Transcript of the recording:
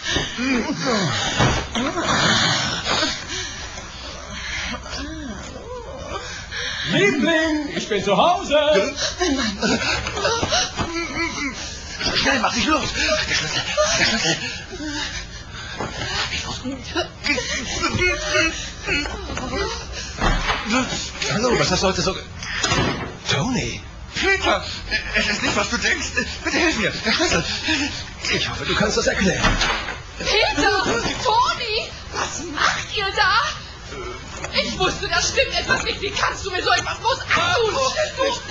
Liebling, ich bin zu Hause. Schnell, mach dich los. Der Schlüssel. Hallo, was hast du heute so... Tony. Peter, es ist nicht, was du denkst. Bitte hilf mir. Der Schlüssel. Ich hoffe, du kannst das erklären. Peter! Toni! Was macht ihr da? Ich wusste, da stimmt etwas nicht. Wie kannst du mir so etwas bloß antun?